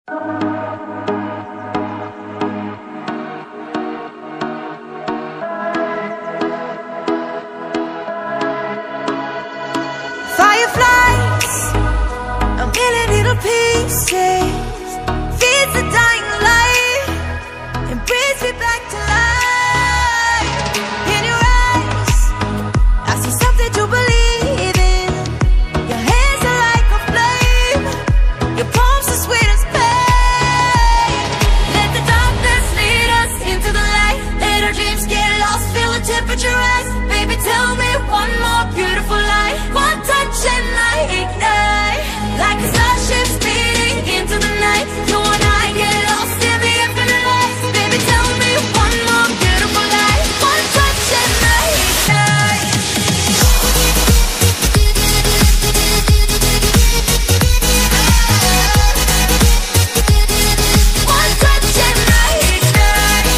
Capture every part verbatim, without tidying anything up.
Fireflies, a million little pieces, feeds the dying light and brings me back to life. In your eyes, I see something to believe in. Your hands are like a flame, your palms are sweet as pain. Let the darkness lead us into the light. Let our dreams get lost, feel the temperature rise. Baby, tell me one more beautiful lie. One touch and I ignite, like a starship speeding into the night. You and I get lost in the infinite light. Baby, tell me one more beautiful lie. One touch and I ignite. One touch and I ignite.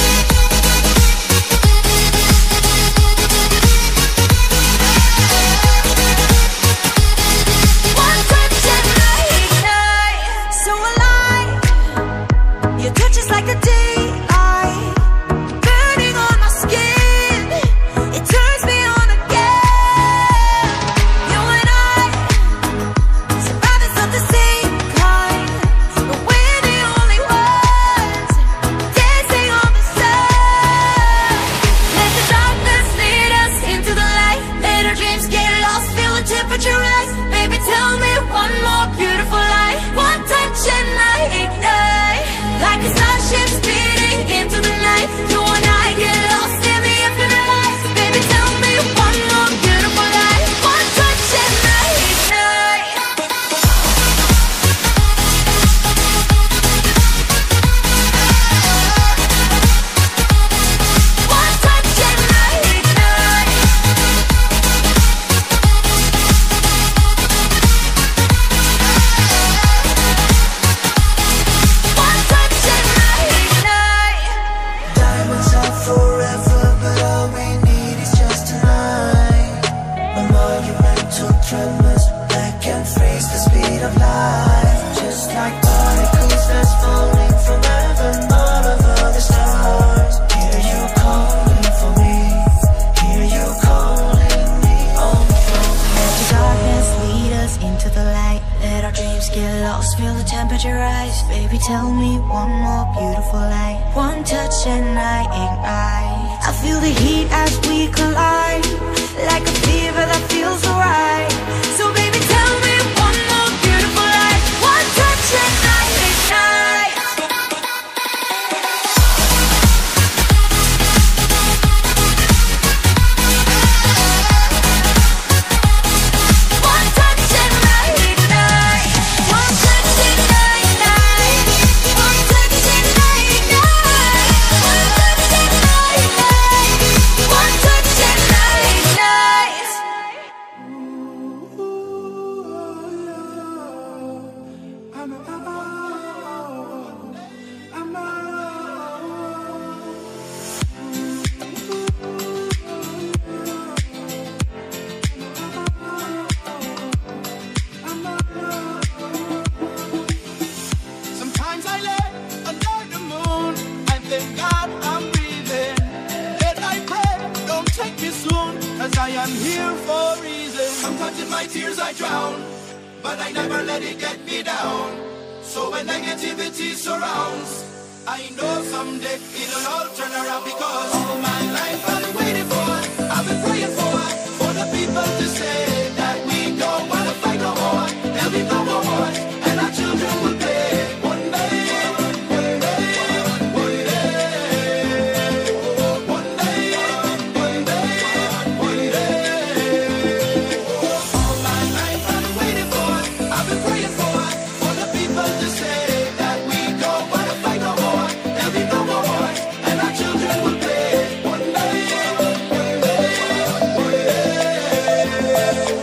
One touch and I ignite. So alive, your touch is like a daylight, burning on my skin. It turns me on again. You and I, survivors of the same kind, but we're the only ones dancing on the sun. Let the darkness lead us into the light. Let our dreams get lost, feel the temperature rise. Baby, tell me one more beautiful lie. One touch and I ignite, like a starship speeding into the night. You and I get lost in the infinite light. Baby, tell me one more beautiful lie. One touch and I ignite. One touch and I ignite. One touch and I ignite. Diamonds are forever, but all we need is just tonight. A monumental tremors that can freeze the speed of light. Just like particles that's falling from heaven, all over the stars. Hear you calling for me, hear you calling me on the phone. Let the darkness lead us into the light. Let our dreams get lost, feel the temperature rise. Baby, tell me one more beautiful lie. One touch and I ignite. I feel the heat as we collide, like a fever that feels alright. So baby, tell me one more beautiful lie. One touch and I ignite. One touch and I ignite. One touch and I ignite. One touch and I ignite. One touch and I ignite. One touch and I ignite. Sometimes I lay under the moon and thank God I'm breathing. Let I pray, don't take me soon, cause I am here for a reason. Sometimes in my tears I drown, but I never let it get me down. So when negativity surrounds, I know someday it'll all turn around. Because all my life I've been waiting for, I've been praying for, for the people to say that we don't wanna fight no more. There'll be no more wars, and our children will play. One day, one day, one day, one day, one day, one day. All my life I've been waiting for, I've been praying for, for the people to say that we don't wanna fight no more. There'll be no more wars, and our children will play. One day, one day, one day.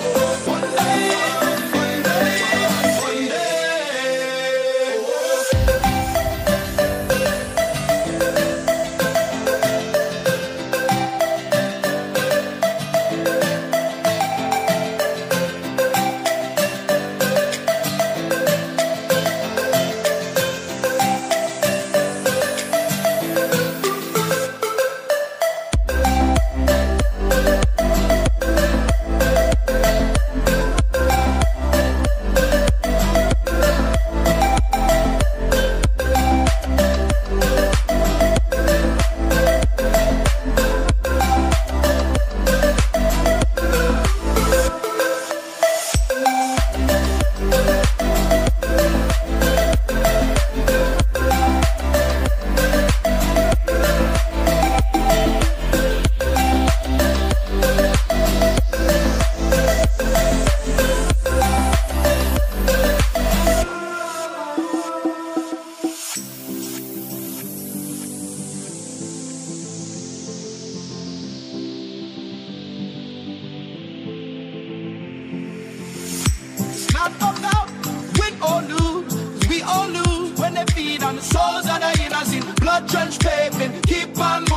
not up now. Win or lose, we all lose when they feed on the souls of the innocent. Blood drenched pavement, keep on moving.